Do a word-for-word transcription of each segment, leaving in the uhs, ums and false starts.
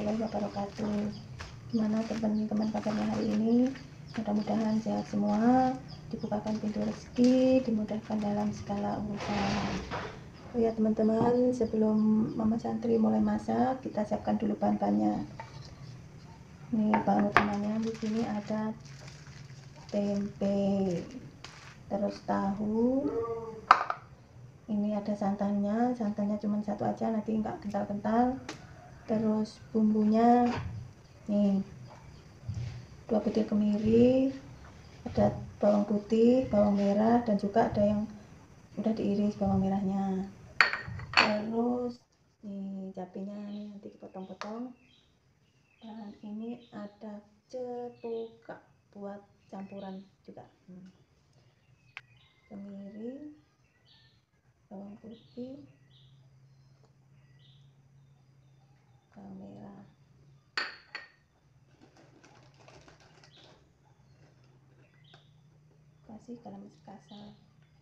warahmatullahi wabarakatuh. Gimana teman-teman kabarnya hari ini? Mudah-mudahan sehat semua, dibukakan pintu rezeki, dimudahkan dalam segala urusan. Oh ya teman-teman, sebelum Mama Santri mulai masak, kita siapkan dulu bahan-bahannya. Ini bahan utamanya, di sini ada tempe, terus tahu. Ini ada santannya, santannya cuma satu aja, nanti enggak kental-kental. Terus bumbunya nih, dua butir kemiri, ada bawang putih, bawang merah, dan juga ada yang udah diiris bawang merahnya. Terus nih cabenya nih nanti dipotong-potong. Dan ini ada cepuka buat campuran juga. hmm. Kemiri, bawang putih, bawang merah, kasih garam kasar.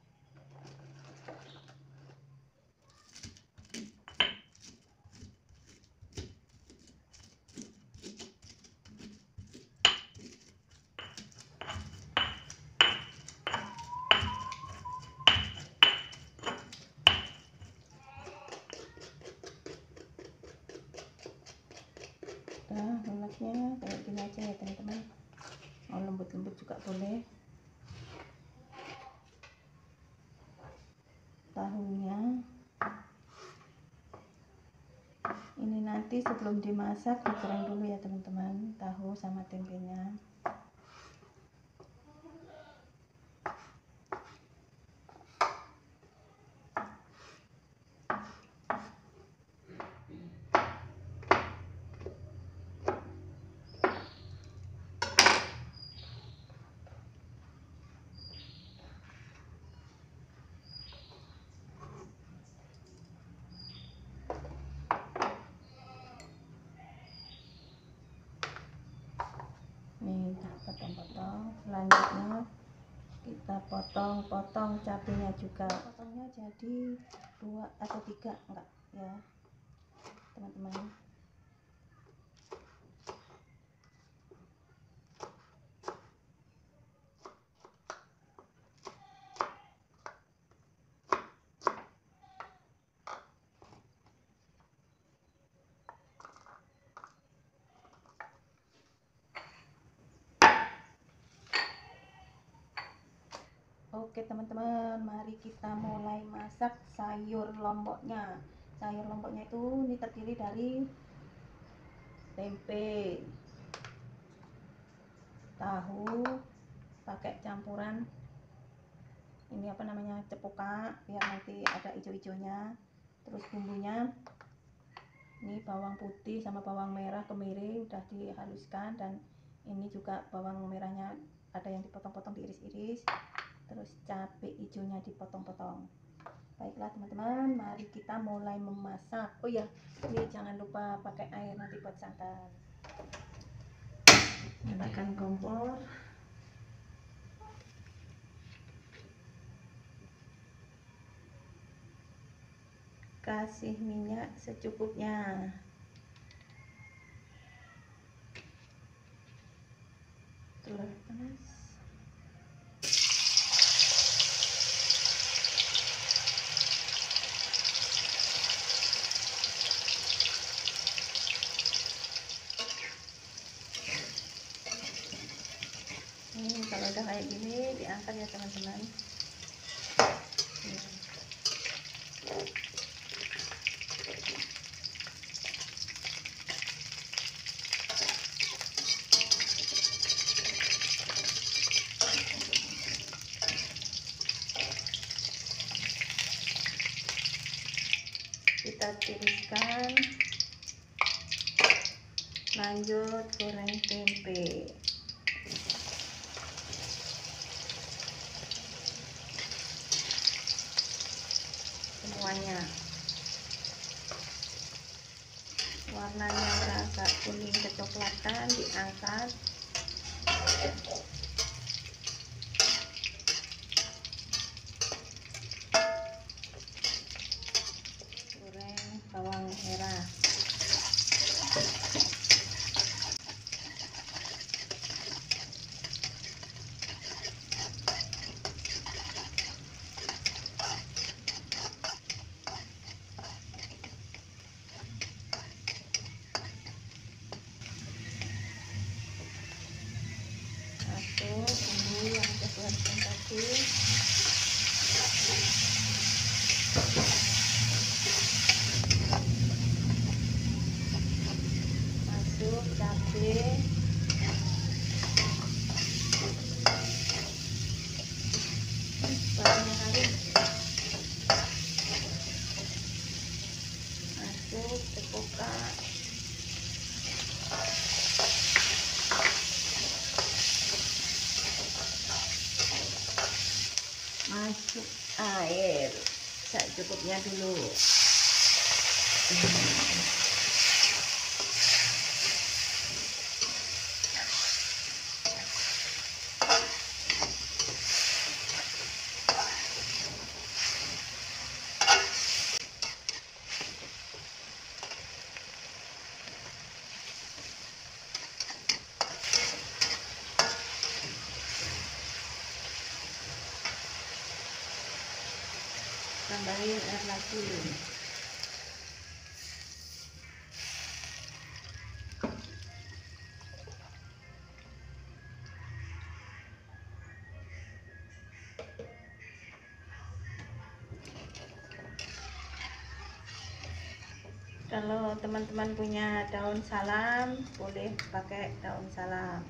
Nah, lunaknya kayak gini aja ya teman-teman. Mau lembut-lembut juga boleh. Tahunya ini nanti sebelum dimasak digoreng dulu ya teman-teman, tahu sama tempenya. Nih kita potong-potong. Selanjutnya kita potong-potong cabenya juga. Potongnya jadi dua atau tiga enggak ya teman-teman. Oke teman-teman, mari kita mulai masak sayur lomboknya. Sayur lomboknya itu ini terdiri dari tempe, tahu, pakai campuran ini apa namanya cepuka biar nanti ada hijau-hijaunya. Terus bumbunya ini bawang putih sama bawang merah kemiri udah dihaluskan, dan ini juga bawang merahnya ada yang dipotong-potong diiris-iris. Terus cabai hijaunya dipotong-potong. Baiklah teman-teman, mari kita mulai memasak. Oh ya, ini jangan lupa pakai air nanti buat santan. Nyalakan kompor. Kasih minyak secukupnya. Telur panas. Ini kalau udah kayak gini diangkat ya teman-teman. Kita tiriskan, lanjut goreng tempe semuanya. Warnanya merasa kuning kecoklatan diangkat. Goreng bawang merah. masuk bumbu yang sudah dihaluskan tadi. Masuk cabai, bawang halus, masuk tepoka, masuk air secukupnya dulu. Tambahin air lagi. Kalau teman-teman punya daun salam, boleh pakai daun salam.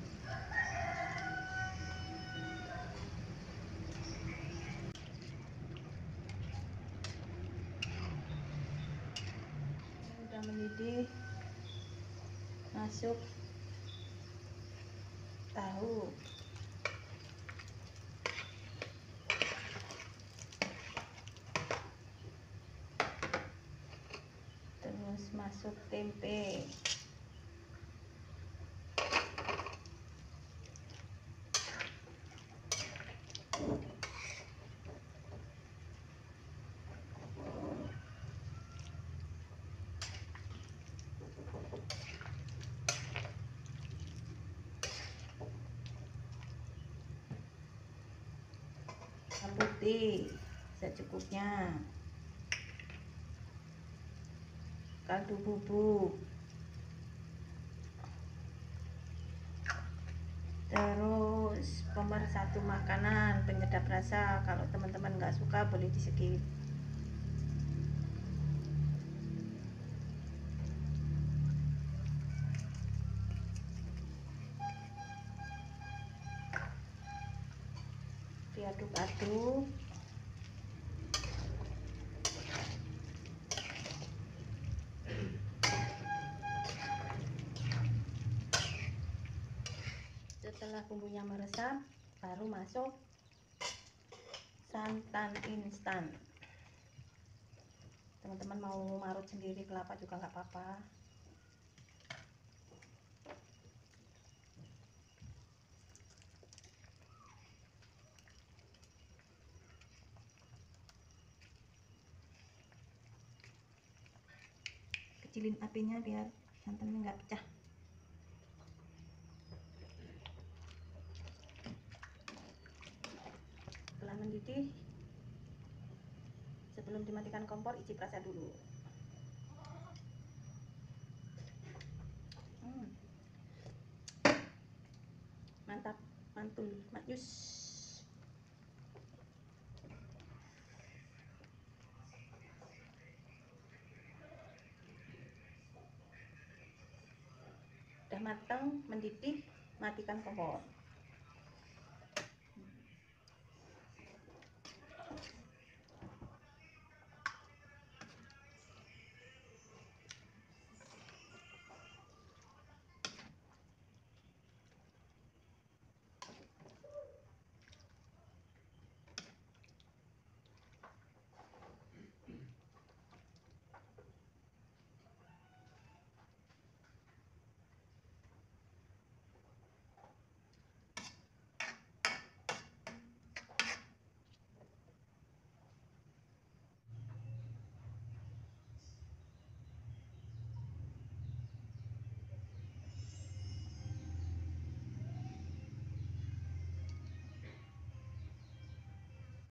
Udah mendidih, masuk tahu, terus masuk tempe, bawang putih secukupnya, kaldu bubuk, terus pemersatu makanan penyedap rasa. Kalau teman-teman nggak suka boleh di skip. Diaduk-aduk. Setelah bumbunya meresap, baru masuk santan instan. Teman-teman mau marut sendiri kelapa juga nggak apa-apa. Kecilin apinya biar santannya nggak pecah. Setelah mendidih, sebelum dimatikan kompor, icip rasa dulu. Hmm. Mantap, mantul, maknyus. Udah matang, mendidih, matikan kompor.